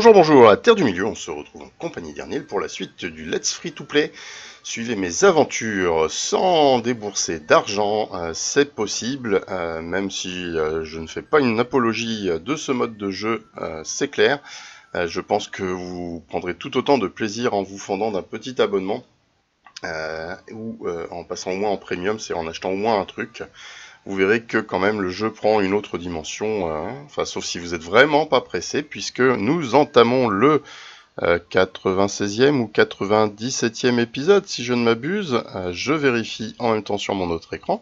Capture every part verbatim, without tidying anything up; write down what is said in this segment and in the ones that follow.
Bonjour, bonjour, à Terre du Milieu, on se retrouve en compagnie d'Ernil pour la suite du Let's Free to Play. Suivez mes aventures sans débourser d'argent, euh, c'est possible, euh, même si euh, je ne fais pas une apologie de ce mode de jeu, euh, c'est clair. Euh, je pense que vous prendrez tout autant de plaisir en vous fondant d'un petit abonnement, euh, ou euh, en passant au moins en premium, c'est en achetant au moins un truc. Vous verrez que quand même le jeu prend une autre dimension, euh, enfin sauf si vous êtes vraiment pas pressé, puisque nous entamons le euh, quatre-vingt-seizième ou quatre-vingt-dix-septième épisode, si je ne m'abuse. Euh, je vérifie en même temps sur mon autre écran.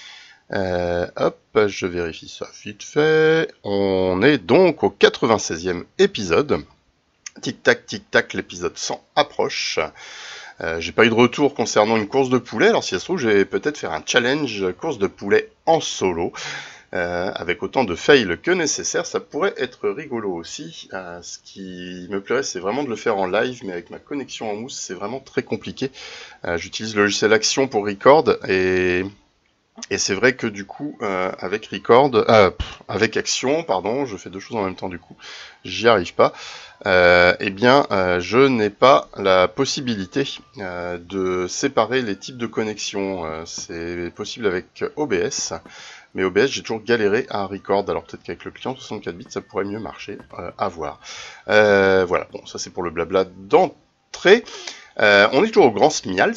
Euh, hop, je vérifie ça vite fait. On est donc au quatre-vingt-seizième épisode. Tic-tac, tic-tac, l'épisode cent approche. Euh, j'ai pas eu de retour concernant une course de poulet, alors si ça se trouve, je vais peut-être faire un challenge course de poulet en solo, euh, avec autant de fails que nécessaire, ça pourrait être rigolo aussi. Euh, ce qui me plairait, c'est vraiment de le faire en live, mais avec ma connexion en mousse, c'est vraiment très compliqué. Euh, j'utilise le logiciel Action pour Record, et... Et c'est vrai que du coup, euh, avec Record, euh, pff, avec Action, pardon, je fais deux choses en même temps du coup, j'y arrive pas. Euh, eh bien, euh, je n'ai pas la possibilité euh, de séparer les types de connexion. Euh, c'est possible avec O B S, mais O B S, j'ai toujours galéré à Record. Alors peut-être qu'avec le client soixante-quatre bits, ça pourrait mieux marcher. Euh, à voir. Euh, voilà. Bon, ça c'est pour le blabla d'entrée. Euh, on est toujours au Grand Smials,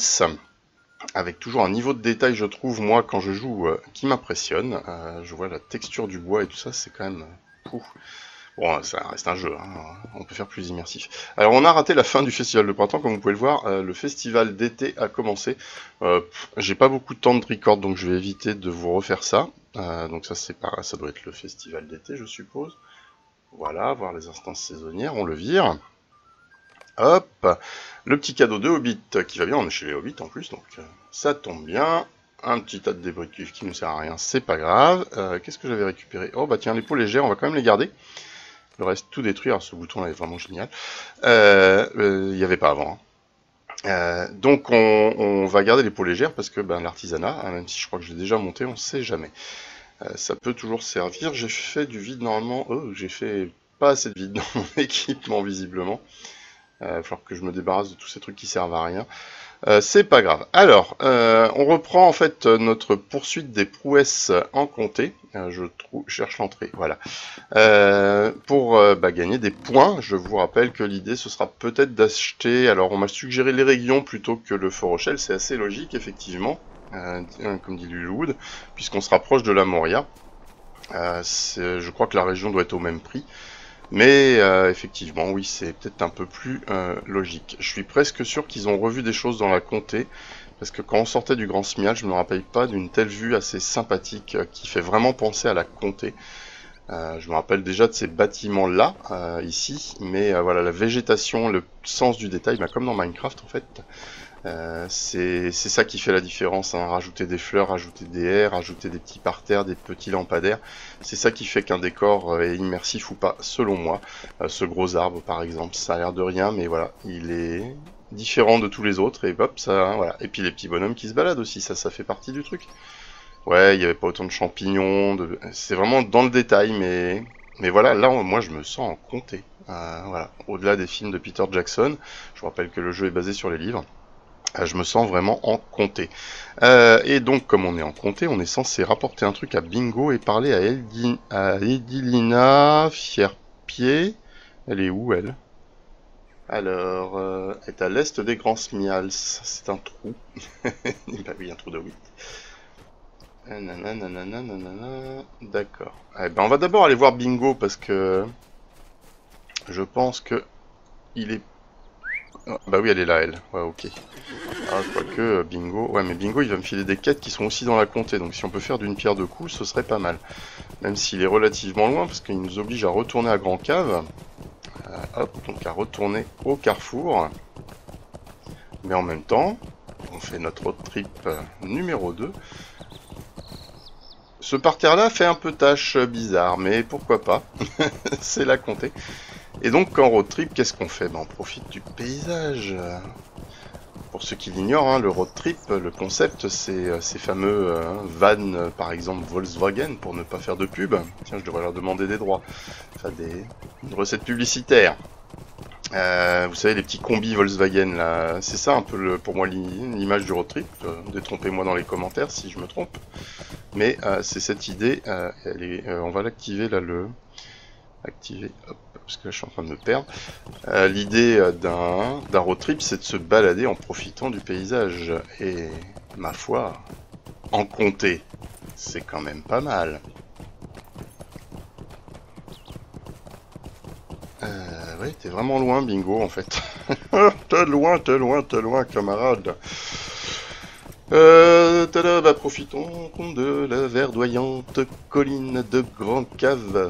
avec toujours un niveau de détail, je trouve, moi, quand je joue, euh, qui m'impressionne. Euh, je vois la texture du bois et tout ça, c'est quand même... Pouf. Bon, ça reste un jeu, hein. On peut faire plus immersif. Alors, on a raté la fin du festival de printemps, comme vous pouvez le voir. Euh, le festival d'été a commencé. Euh, J'ai pas beaucoup de temps de record, donc je vais éviter de vous refaire ça. Euh, donc ça, c'est pas, ça doit être le festival d'été, je suppose. Voilà, voir les instances saisonnières, on le vire. Hop, le petit cadeau de Hobbit qui va bien, on est chez les Hobbits en plus, donc euh, ça tombe bien. Un petit tas de débris de cuivre qui ne sert à rien, c'est pas grave. Euh, Qu'est-ce que j'avais récupéré? Oh bah tiens, les peaux légères, on va quand même les garder. Le reste tout détruire, ce bouton là est vraiment génial. Il euh, euh, n'y avait pas avant. Hein. Euh, donc on, on va garder les peaux légères parce que ben, l'artisanat, hein, même si je crois que je l'ai déjà monté, on sait jamais. Euh, ça peut toujours servir. J'ai fait du vide normalement. Oh, j'ai fait pas assez de vide dans mon équipement visiblement. Il euh, va falloir que je me débarrasse de tous ces trucs qui servent à rien. Euh, c'est pas grave. Alors, euh, on reprend en fait notre poursuite des prouesses en comté. Euh, je trouve, cherche l'entrée, voilà. Euh, pour euh, bah, gagner des points, je vous rappelle que l'idée ce sera peut-être d'acheter. Alors, on m'a suggéré les régions plutôt que le Fort Rochelle. C'est assez logique, effectivement, euh, comme dit Luluwood, puisqu'on se rapproche de la Moria. Euh, je crois que la région doit être au même prix. Mais euh, effectivement, oui, c'est peut-être un peu plus euh, logique. Je suis presque sûr qu'ils ont revu des choses dans la comté, parce que quand on sortait du Grand Smial, je me rappelle pas d'une telle vue assez sympathique euh, qui fait vraiment penser à la comté. Euh, je me rappelle déjà de ces bâtiments-là, euh, ici, mais euh, voilà, la végétation, le sens du détail, bah, comme dans Minecraft en fait, euh, c'est ça qui fait la différence, hein. Rajouter des fleurs, rajouter des haies, rajouter des petits parterres, des petits lampadaires, c'est ça qui fait qu'un décor est immersif ou pas, selon moi. Euh, ce gros arbre par exemple, ça a l'air de rien, mais voilà, il est différent de tous les autres, et hop, ça, voilà. Et puis les petits bonhommes qui se baladent aussi, ça, ça fait partie du truc. Ouais, il n'y avait pas autant de champignons, de... c'est vraiment dans le détail, mais... Mais voilà, là, moi, je me sens en comté. Euh, voilà, au-delà des films de Peter Jackson, je vous rappelle que le jeu est basé sur les livres. Je me sens vraiment en comté. Euh, et donc, comme on est en comté, on est censé rapporter un truc à Bingo et parler à, Eldi, à Edilina Fierpied. Elle est où, elle? Alors, euh, elle est à l'est des Grands Smials. C'est un trou. Bah oui, un trou de huit. D'accord. Eh ben, on va d'abord aller voir Bingo parce que je pense que il est... Oh, bah oui, elle est là, elle. Ouais, ok. Ah, je crois que Bingo... Ouais, mais Bingo, il va me filer des quêtes qui sont aussi dans la comté. Donc si on peut faire d'une pierre deux coups, ce serait pas mal. Même s'il est relativement loin, parce qu'il nous oblige à retourner à Grand Cave. Euh, hop, donc à retourner au carrefour. Mais en même temps, on fait notre road trip numéro deux. Ce parterre-là fait un peu tâche bizarre, mais pourquoi pas. C'est la comté. Et donc, en road trip, qu'est-ce qu'on fait? Ben, on profite du paysage. Pour ceux qui l'ignorent, hein, le road trip, le concept, c'est euh, ces fameux euh, vannes, euh, par exemple Volkswagen, pour ne pas faire de pub. Tiens, je devrais leur demander des droits. Enfin, des... une recette publicitaire. Euh, vous savez, les petits combis Volkswagen, là, c'est ça un peu le, pour moi l'image du road trip. Euh, détrompez-moi dans les commentaires si je me trompe. Mais euh, c'est cette idée, euh, elle est, euh, on va l'activer là, le... Activer, hop, parce que là je suis en train de me perdre. Euh, L'idée euh, d'un d'un road trip, c'est de se balader en profitant du paysage. Et ma foi, en comté, c'est quand même pas mal. Euh, ouais, t'es vraiment loin, Bingo, en fait. T'es loin, t'es loin, t'es loin, camarade. Euh, tada, bah profitons de la verdoyante colline de Grand Cave.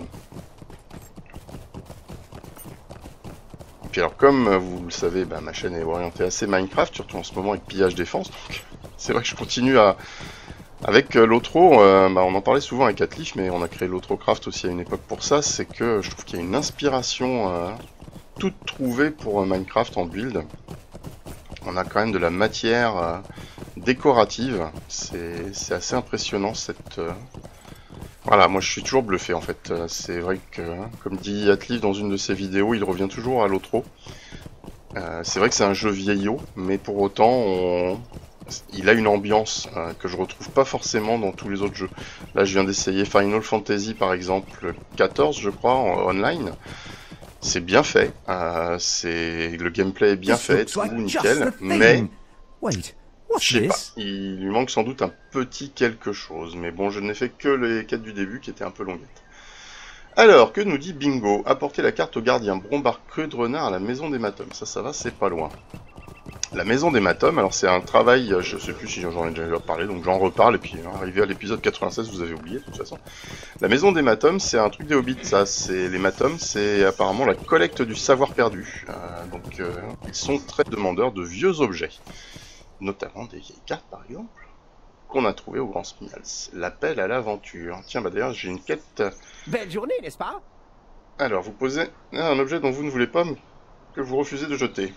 Et puis alors, comme vous le savez, bah, ma chaîne est orientée assez Minecraft, surtout en ce moment avec pillage défense. Donc c'est vrai que je continue à... Avec euh, l'Otro, euh, bah, on en parlait souvent avec Atlich, mais on a créé l'Otrocraft aussi à une époque pour ça, c'est que je trouve qu'il y a une inspiration euh, toute trouvée pour euh, Minecraft en build. On a quand même de la matière euh, décorative, c'est assez impressionnant cette... Euh... Voilà, moi je suis toujours bluffé en fait, c'est vrai que, comme dit Atlich dans une de ses vidéos, il revient toujours à l'Otro. Euh, c'est vrai que c'est un jeu vieillot, mais pour autant, on... il a une ambiance euh, que je retrouve pas forcément dans tous les autres jeux. Là, je viens d'essayer Final Fantasy, par exemple, quatorze, je crois, en online. C'est bien fait, euh, c'est le gameplay est bien fait, tout nickel, mais je sais pas, il lui manque sans doute un petit quelque chose. Mais bon, je n'ai fait que les quêtes du début qui étaient un peu longuettes. Alors, que nous dit Bingo? Apporter la carte au gardien Brombard Creux de Renard à la maison d'hématome. Ça, ça va, c'est pas loin. La maison d'hématome, alors c'est un travail, je sais plus si j'en ai déjà parlé, donc j'en reparle, et puis arrivé à l'épisode quatre-vingt-seize, vous avez oublié de toute façon. La maison d'hématome, c'est un truc des hobbits, ça, c'est l'hématome, c'est apparemment la collecte du savoir perdu. Euh, donc euh, ils sont très demandeurs de vieux objets, notamment des vieilles cartes par exemple, qu'on a trouvées au Grand Smials. L'appel à l'aventure. Tiens, bah d'ailleurs j'ai une quête... Belle journée, n'est-ce pas? Alors, vous posez un objet dont vous ne voulez pas, que vous refusez de jeter.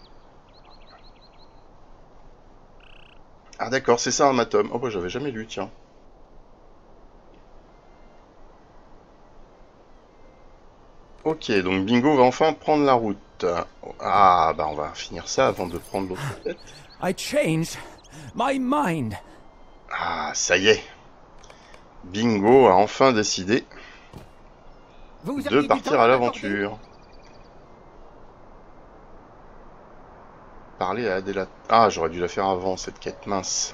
Ah d'accord, c'est ça un matum. Oh bah j'avais jamais lu, tiens. Ok, donc Bingo va enfin prendre la route. Ah bah on va finir ça avant de prendre l'autre tête. I changed my mind. Ah, ça y est. Bingo a enfin décidé Vous de partir à l'aventure. Parler à Adela... Ah, j'aurais dû la faire avant, cette quête, mince.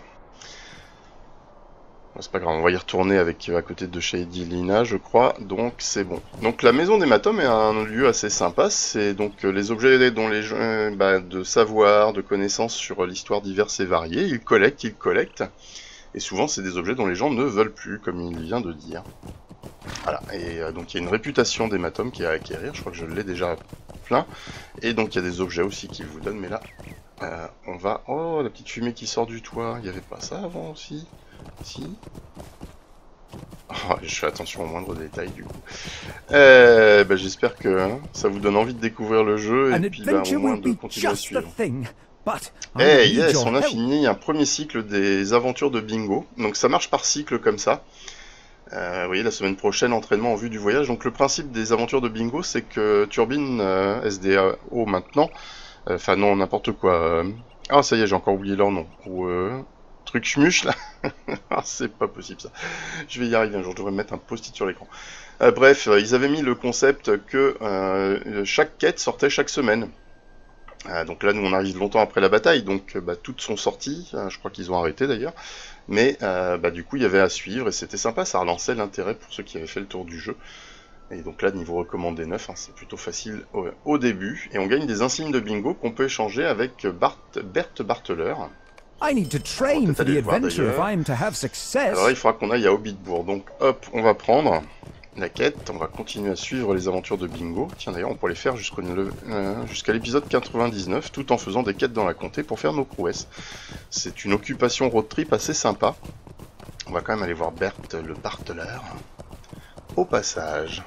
Bon, c'est pas grave, on va y retourner avec à côté de Shady Lina, je crois, donc c'est bon. Donc la maison d'hématome est un lieu assez sympa, c'est donc les objets dont les gens, bah, de savoir, de connaissances sur l'histoire diverses et variées, ils collectent, ils collectent, et souvent c'est des objets dont les gens ne veulent plus, comme il vient de dire. Voilà, et euh, donc il y a une réputation d'hématome qui est à acquérir, je crois que je l'ai déjà plein, et donc il y a des objets aussi qu'ils vous donnent, mais là, euh, on va... Oh, la petite fumée qui sort du toit, il n'y avait pas ça avant aussi? Si. Oh, je fais attention aux moindres détails du coup. Euh, bah, j'espère que hein, ça vous donne envie de découvrir le jeu et puis bah, au moins de continuer à suivre. Hey, yes, on a fini un premier cycle des aventures de Bingo. Donc ça marche par cycle comme ça. Euh, vous voyez, la semaine prochaine, entraînement en vue du voyage. Donc le principe des aventures de Bingo, c'est que Turbine, euh, S D A O maintenant, enfin euh, non, n'importe quoi. Euh... Ah ça y est, j'ai encore oublié leur nom. Ou euh... truc schmuche là. Ah, c'est pas possible ça. Je vais y arriver un jour, je devrais mettre un post-it sur l'écran. Euh, bref, euh, ils avaient mis le concept que euh, chaque quête sortait chaque semaine. Euh, donc là, nous on arrive longtemps après la bataille, donc bah, toutes sont sorties. Euh, je crois qu'ils ont arrêté d'ailleurs. Mais euh, bah, du coup, il y avait à suivre et c'était sympa, ça relançait l'intérêt pour ceux qui avaient fait le tour du jeu. Et donc là, niveau recommandé neuf, hein, c'est plutôt facile au, au début. Et on gagne des insignes de bingo qu'on peut échanger avec Bart, Bert Barteleur. I need to train for the adventure if I'm to have success. Alors là, il faudra qu'on aille à Hobbitbourg. Donc hop, on va prendre la quête, on va continuer à suivre les aventures de Bingo. Tiens d'ailleurs, on pourrait les faire jusqu'à euh, jusqu'à l'épisode quatre-vingt-dix-neuf, tout en faisant des quêtes dans la comté pour faire nos prouesses. C'est une occupation road trip assez sympa. On va quand même aller voir Bert le Barteleur. Au passage.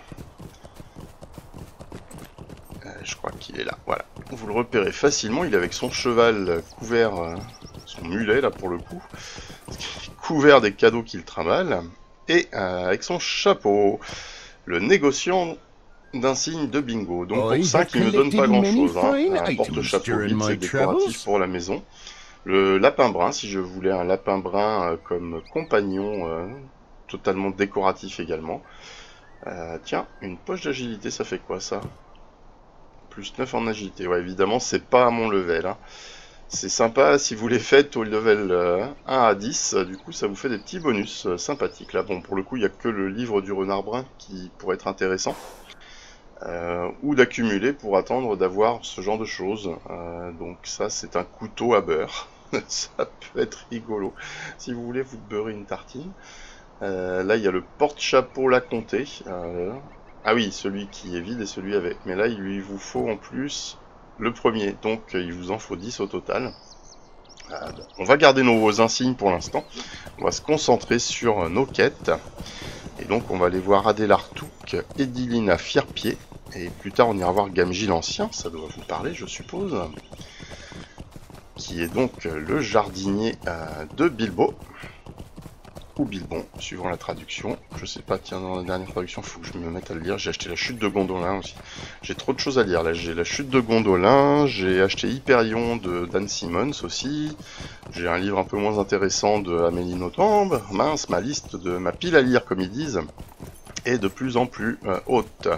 Euh, je crois qu'il est là, voilà. Vous le repérez facilement, il est avec son cheval couvert... Euh, son mulet là pour le coup, couvert des cadeaux qu'il trimballe, et euh, avec son chapeau, le négociant d'insignes de bingo. Donc pour cinq, il ne me donne pas grand chose. Hein. Un porte-chapeau vide, c'est décoratif pour la maison. Le lapin brun, si je voulais un lapin brun euh, comme compagnon, euh, totalement décoratif également. Euh, tiens, une poche d'agilité, ça fait quoi ça? Plus neuf en agilité. Ouais, évidemment, c'est pas à mon level. Hein. C'est sympa si vous les faites au level euh, un à dix, euh, du coup ça vous fait des petits bonus euh, sympathiques. Là, bon, pour le coup, il n'y a que le livre du renard brun qui pourrait être intéressant. Euh, ou d'accumuler pour attendre d'avoir ce genre de choses. Euh, donc ça, c'est un couteau à beurre. Ça peut être rigolo si vous voulez vous beurrer une tartine. Euh, là, il y a le porte-chapeau La Comté. Euh, ah oui, celui qui est vide et celui avec. Mais là, il lui vous faut en plus le premier. Donc, il vous en faut dix au total. Euh, bon, on va garder nos insignes pour l'instant. On va se concentrer sur nos quêtes. Et donc, on va aller voir Adélartouk, Edilina Fierpied. Et plus tard, on ira voir Gamji l'Ancien. Ça doit vous parler, je suppose. Qui est donc le jardinier euh, de Bilbo. Ou Bilbon, suivant la traduction. Je sais pas, tiens, dans la dernière traduction, il faut que je me mette à le lire. J'ai acheté la chute de Gondolin aussi. J'ai trop de choses à lire là. J'ai la chute de Gondolin, j'ai acheté Hyperion de Dan Simmons aussi. J'ai un livre un peu moins intéressant de Amélie Nothomb. Mince, ma liste de ma pile à lire, comme ils disent, est de plus en plus euh, haute.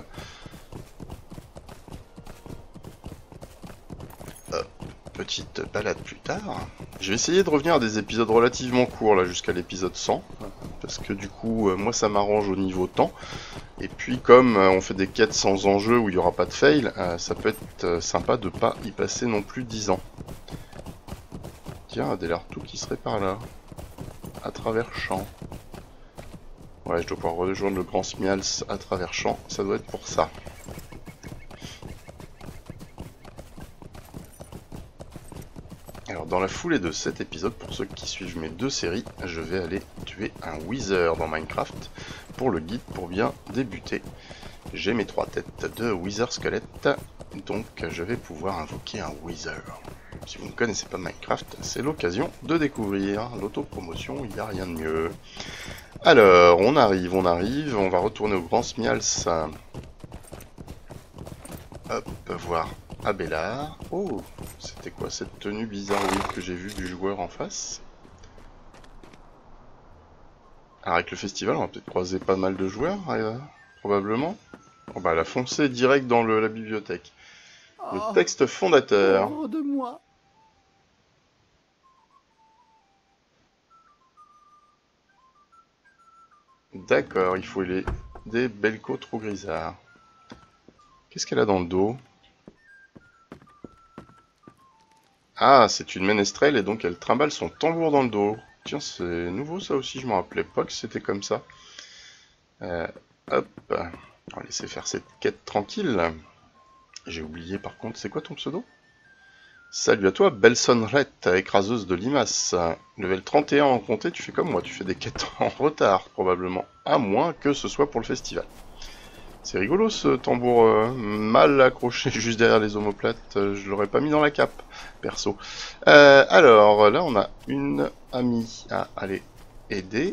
Petite balade plus tard. Je vais essayer de revenir à des épisodes relativement courts là jusqu'à l'épisode cent, parce que du coup euh, moi ça m'arrange au niveau temps, et puis comme euh, on fait des quêtes sans enjeu où il n'y aura pas de fail, euh, ça peut être euh, sympa de pas y passer non plus dix ans. Tiens, Adélartouk qui serait par là, à travers champs. Ouais, je dois pouvoir rejoindre le Grand Smials à travers champs, ça doit être pour ça. Alors dans la foulée de cet épisode, pour ceux qui suivent mes deux séries, je vais aller tuer un Wither dans Minecraft pour le guide pour bien débuter. J'ai mes trois têtes de Wither squelette, donc je vais pouvoir invoquer un Wither. Si vous ne connaissez pas Minecraft, c'est l'occasion de découvrir l'autopromotion, il n'y a rien de mieux. Alors, on arrive, on arrive, on va retourner au Grand Smials. Hop, voir Abélard. Oh, c'était quoi cette tenue bizarre que j'ai vue du joueur en face? Alors avec le festival, on va peut-être croiser pas mal de joueurs, euh, probablement. Bon bah, elle a foncé direct dans le, la bibliothèque. Le oh, texte fondateur. Oh, de moi. D'accord, il faut les des Belko trop grisards. Qu'est-ce qu'elle a dans le dos? Ah, c'est une ménestrelle et donc elle trimballe son tambour dans le dos. Tiens, c'est nouveau ça aussi, je me rappelais pas que c'était comme ça. Euh, hop, on va laisser faire cette quête tranquille. J'ai oublié par contre, c'est quoi ton pseudo? Salut à toi, Belsonrette, écraseuse de limaces. Level trente et un en comté, tu fais comme moi, tu fais des quêtes en retard probablement. À moins que ce soit pour le festival. C'est rigolo ce tambour euh, mal accroché juste derrière les omoplates, euh, je l'aurais pas mis dans la cape, perso. Euh, alors, là on a une amie à aller aider.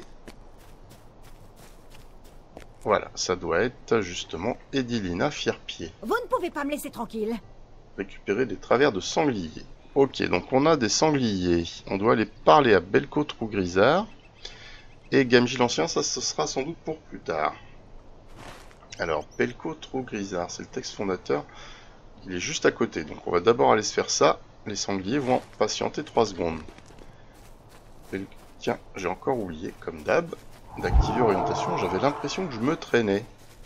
Voilà, ça doit être justement Edilina Fierpied. Vous ne pouvez pas me laisser tranquille. Récupérer des travers de sangliers. Ok, donc on a des sangliers. On doit aller parler à Belko Trou Grisard. Et Gamji l'Ancien, ça ce sera sans doute pour plus tard. Alors, Belko Trou Grisard, c'est le texte fondateur. Il est juste à côté, donc on va d'abord aller se faire ça. Les sangliers vont patienter trois secondes. Bel... Tiens, j'ai encore oublié, comme d'hab, d'activer orientation. J'avais l'impression que je me traînais.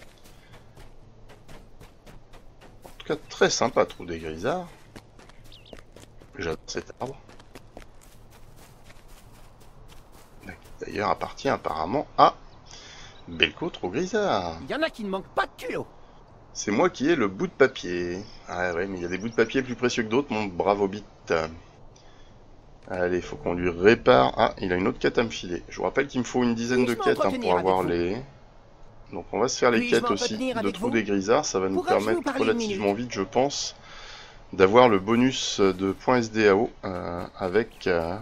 En tout cas, très sympa, Trou des Grisards. J'adore cet arbre. D'ailleurs, appartient apparemment à Belko Trou Grisard. Il y en a qui ne manquent pas de culot. C'est moi qui ai le bout de papier. Ah ouais, mais il y a des bouts de papier plus précieux que d'autres, mon brave hobbit. Allez, faut qu'on lui répare. Ah, il a une autre quête à me filer. Je vous rappelle qu'il me faut une dizaine de quêtes hein, pour avoir les... Donc on va se faire les quêtes aussi de Trou des Grisards. Ça va nous permettre relativement vite, je pense, d'avoir le bonus de points S D A O euh, avec... Euh...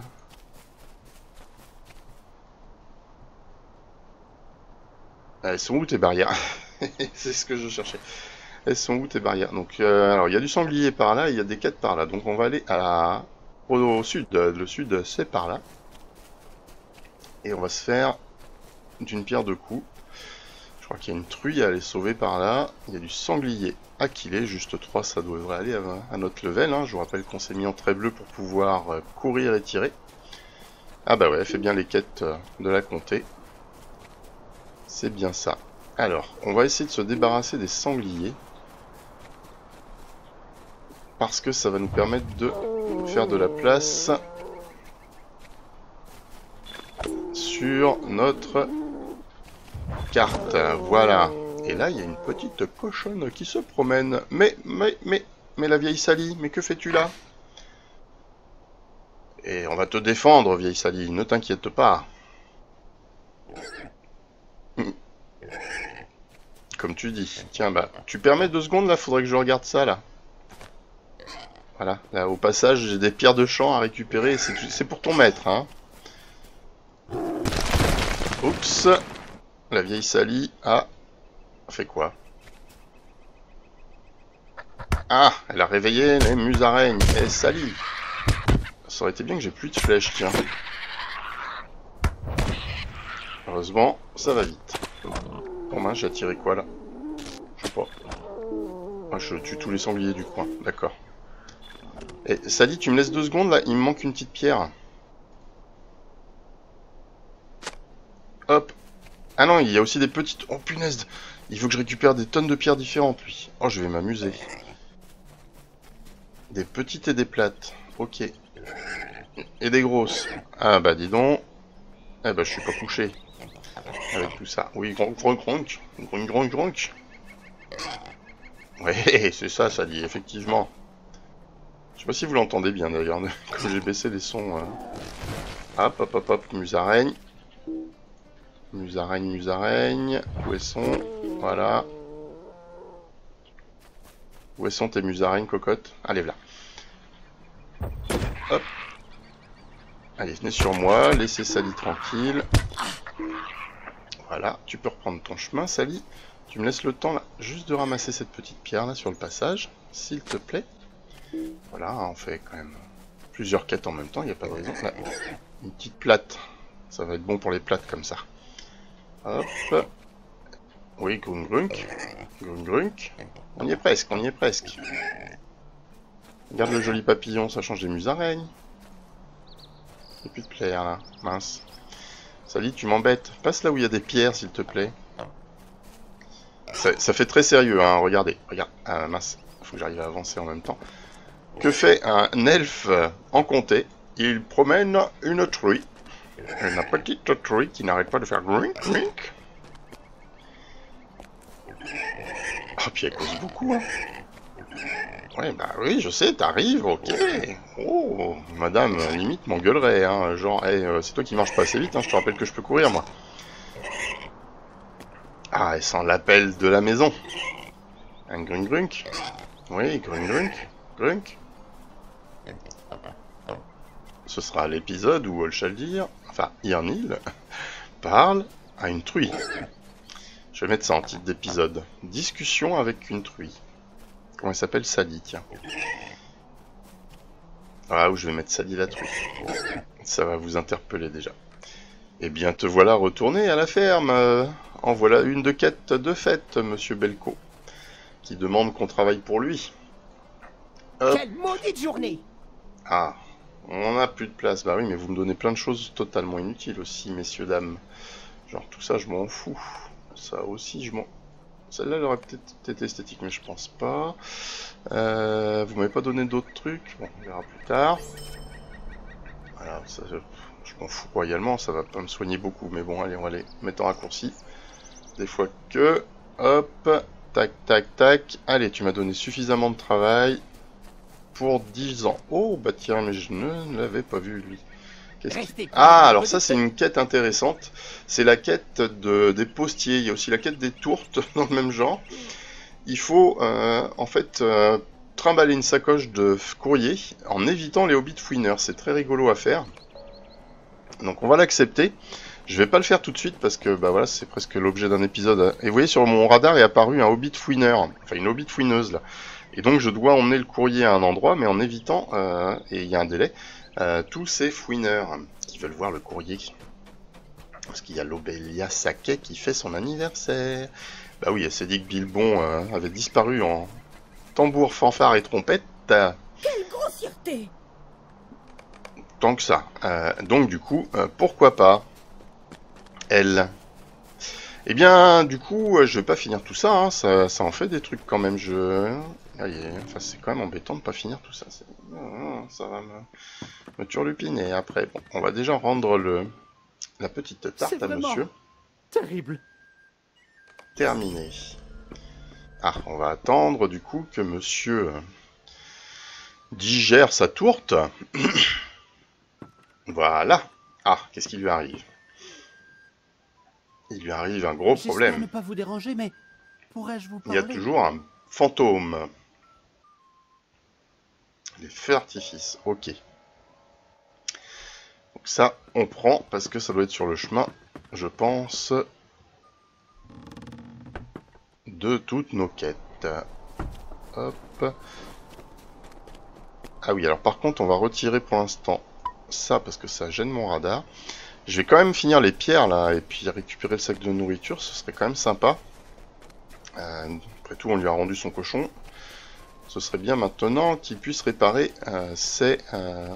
Elles sont où tes barrières? C'est ce que je cherchais. Elles sont où tes barrières? Donc, euh, alors, il y a du sanglier par là, il y a des quêtes par là. Donc, on va aller à, au, au sud. Le sud, c'est par là. Et on va se faire d'une pierre deux coups. Je crois qu'il y a une truie à aller sauver par là. Il y a du sanglier à killer, juste trois, ça devrait aller à, à notre level. Hein. Je vous rappelle qu'on s'est mis en trait bleu pour pouvoir euh, courir et tirer. Ah bah ouais, elle fait bien les quêtes euh, de la comté. C'est bien ça. Alors, on va essayer de se débarrasser des sangliers. Parce que ça va nous permettre de faire de la place sur notre carte. Voilà. Et là, il y a une petite cochonne qui se promène. Mais, mais, mais, mais la vieille Sally, mais que fais-tu là? Et on va te défendre, vieille Sally, ne t'inquiète pas. Comme tu dis. Tiens, bah, tu permets deux secondes là, faudrait que je regarde ça là. Voilà, là au passage, j'ai des pierres de champ à récupérer, c'est pour ton maître, hein. Oups. La vieille Sally a fait quoi? Ah, elle a réveillé les musaraignes. Et Sally. Ça aurait été bien que j'ai plus de flèches, tiens. Heureusement, ça va vite. Oh mince, j'ai attiré quoi là? Je sais pas. Ah, je tue tous les sangliers du coin, d'accord. Et Sally, tu me laisses deux secondes là, il me manque une petite pierre. Hop. Ah non, il y a aussi des petites... Oh punaise, il faut que je récupère des tonnes de pierres différentes, lui. Oh, je vais m'amuser. Des petites et des plates. Ok. Et des grosses. Ah bah dis donc. Eh bah je suis pas couché. Avec tout ça. Oui, gronk, gronk, gronk. Gronk, gronk, gronk. Ouais, c'est ça, ça dit, effectivement. Je sais pas si vous l'entendez bien d'ailleurs, comme j'ai baissé les sons. Euh... Hop, hop, hop, hop, musaraigne. Musaraigne, musaraigne. Où sont? Voilà. Où sont tes musaraignes, cocotte? Allez, là. Hop. Allez, venez sur moi, laissez Sally tranquille. Voilà, tu peux reprendre ton chemin, Sally. Tu me laisses le temps, là, juste de ramasser cette petite pierre, là, sur le passage, s'il te plaît. Voilà, on fait quand même plusieurs quêtes en même temps, il n'y a pas de raison. Là, une petite plate, ça va être bon pour les plates, comme ça. Hop. Oui, grunk, grunk. Grunk, grunk. On y est presque, on y est presque. Regarde le joli papillon, ça change des musaraignes. Il n'y a plus de pierre là, mince. Sally, tu m'embêtes. Passe là où il y a des pierres, s'il te plaît. Ça, ça fait très sérieux, hein, regardez. Regarde, ah, mince, il faut que j'arrive à avancer en même temps. Que fait un elfe en comté? Il promène une truie. Une petite truie qui n'arrête pas de faire grink, grink. Ah, puis elle cause beaucoup, hein. Ouais, bah oui, je sais, t'arrives, ok. Oh, madame, limite, m'engueulerait, hein. Genre, hey, euh, c'est toi qui marches pas assez vite, hein, je te rappelle que je peux courir, moi. Ah, et sans l'appel de la maison. Un grunk grunk. Oui, grunk grunk. Grunk. Ce sera l'épisode où Olchaldir, enfin, Irnil, parle à une truie. Je vais mettre ça en titre d'épisode. Discussion avec une truie. Comment elle s'appelle? Sally, tiens. Ah, où je vais mettre Sally la truie. Ça va vous interpeller déjà. Eh bien, te voilà retourné à la ferme. Euh, en voilà une de quête de fête, monsieur Belko, qui demande qu'on travaille pour lui. Hop. Quelle maudite journée! Ah, on n'a plus de place. Bah oui, mais vous me donnez plein de choses totalement inutiles aussi, messieurs, dames. Genre, tout ça, je m'en fous. Ça aussi, je m'en... Celle-là, elle aurait peut-être été esthétique, mais je pense pas. Euh, vous m'avez pas donné d'autres trucs. Bon, on verra plus tard. Voilà, ça, je m'en fous royalement, ça va pas me soigner beaucoup. Mais bon, allez, on va les mettre en raccourci. Des fois que... Hop, tac, tac, tac. Allez, tu m'as donné suffisamment de travail pour dix ans. Oh, bah tiens, mais je ne l'avais pas vu, lui. Qui... Ah, alors ça c'est une quête intéressante. C'est la quête de, des postiers. Il y a aussi la quête des tourtes dans le même genre. Il faut euh, en fait euh, trimballer une sacoche de courrier en évitant les hobbits fouineurs. C'est très rigolo à faire. Donc on va l'accepter. Je vais pas le faire tout de suite parce que bah voilà, c'est presque l'objet d'un épisode. Et vous voyez, sur mon radar est apparu un hobbit fouineur, enfin une hobbit fouineuse là. Et donc je dois emmener le courrier à un endroit, mais en évitant, euh, et il y a un délai, euh, tous ces fouineurs qui veulent voir le courrier. Parce qu'il y a l'Obelia Saquet qui fait son anniversaire. Bah oui, elle s'est dit que Bilbon euh, avait disparu en tambour, fanfare et trompette. Quelle grossièreté! Tant que ça. Euh, donc du coup, euh, pourquoi pas elle. Eh bien, du coup, euh, je vais pas finir tout ça, hein. ça. Ça en fait des trucs quand même. Je... Allez, enfin, c'est quand même embêtant de pas finir tout ça. Ça va me, me turlupiner. Après, bon, on va déjà rendre le... la petite tarte à monsieur. Terrible. Terminé. Ah, on va attendre du coup que monsieur digère sa tourte. Voilà. Ah, qu'est-ce qui lui arrive? Il lui arrive un gros problème. J'espère ne pas vous déranger, mais pourrais-je vous Il y a parler? toujours un fantôme. Les feux d'artifice, ok. Donc ça, on prend parce que ça doit être sur le chemin, je pense, de toutes nos quêtes. Hop. Ah oui, alors par contre, on va retirer pour l'instant ça parce que ça gêne mon radar. Je vais quand même finir les pierres là et puis récupérer le sac de nourriture, ce serait quand même sympa. Euh, après tout, on lui a rendu son cochon. Ce serait bien maintenant qu'il puisse réparer euh, ses euh,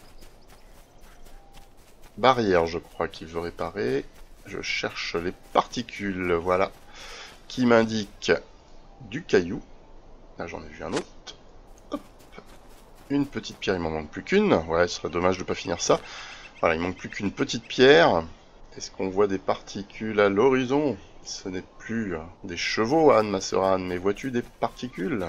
barrières, je crois qu'il veut réparer. Je cherche les particules, voilà, qui m'indiquent du caillou. Là, j'en ai vu un autre. Hop. Une petite pierre, il m'en manque plus qu'une. Ouais, ce serait dommage de ne pas finir ça. Voilà, il manque plus qu'une petite pierre. Est-ce qu'on voit des particules à l'horizon? Ce n'est plus des chevaux, Anne, ma sœur Anne, mais vois-tu des particules?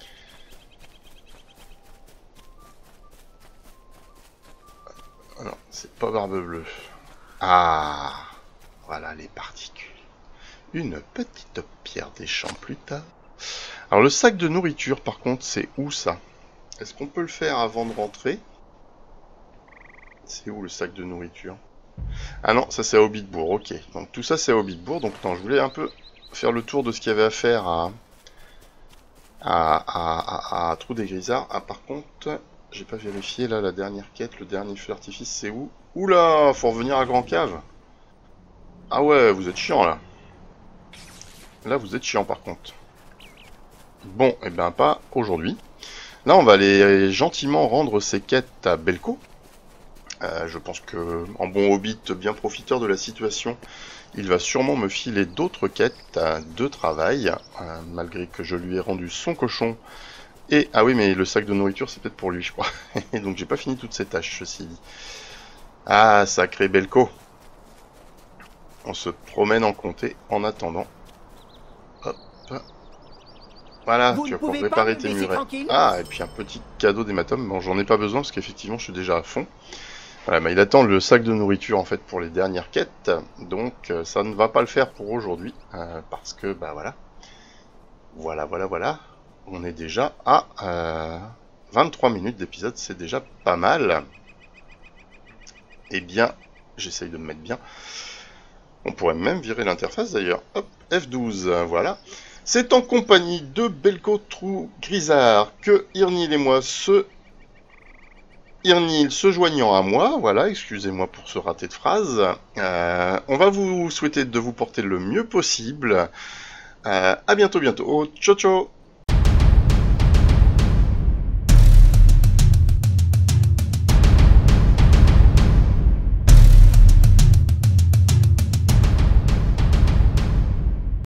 Non, c'est pas Barbe Bleue. Ah, voilà les particules. Une petite pierre des champs plus tard. Alors le sac de nourriture, par contre, c'est où ça? Est-ce qu'on peut le faire avant de rentrer? C'est où le sac de nourriture? Ah non, ça c'est à Hobbitbourg, ok. Donc tout ça c'est à Hobbitbourg. Donc non, je voulais un peu faire le tour de ce qu'il y avait à faire à, à, à, à, à Trou des Grisards. Ah par contre, j'ai pas vérifié là la dernière quête, le dernier feu d'artifice, c'est où? Oula, faut revenir à Grand Cave. Ah ouais, vous êtes chiant là. Là vous êtes chiant par contre. Bon, et eh ben pas aujourd'hui. Là on va aller gentiment rendre ces quêtes à Belko. Euh, je pense que, en bon hobbit bien profiteur de la situation, il va sûrement me filer d'autres quêtes euh, de travail, euh, malgré que je lui ai rendu son cochon. Et, ah oui, mais le sac de nourriture, c'est peut-être pour lui, je crois. Et donc, j'ai pas fini toutes ces tâches, ceci dit. Ah, sacré Belko. On se promène en comté en attendant. Hop. Voilà, Vous tu vas ne pouvez pouvoir pas réparer me tes laisser murets. tranquille? Ah, et puis un petit cadeau d'hématome. Bon, j'en ai pas besoin, parce qu'effectivement, je suis déjà à fond. Voilà, bah, il attend le sac de nourriture en fait pour les dernières quêtes, donc euh, ça ne va pas le faire pour aujourd'hui, euh, parce que bah voilà, voilà, voilà, voilà, on est déjà à euh, vingt-trois minutes d'épisode, c'est déjà pas mal. Eh bien, j'essaye de me mettre bien, on pourrait même virer l'interface d'ailleurs, hop, F douze, voilà. C'est en compagnie de Belko Trou Grisard que Irnil et moi se... Irnil se joignant à moi, voilà, excusez-moi pour ce raté de phrase. Euh, on va vous souhaiter de vous porter le mieux possible. Euh, à bientôt, bientôt. Ciao, ciao.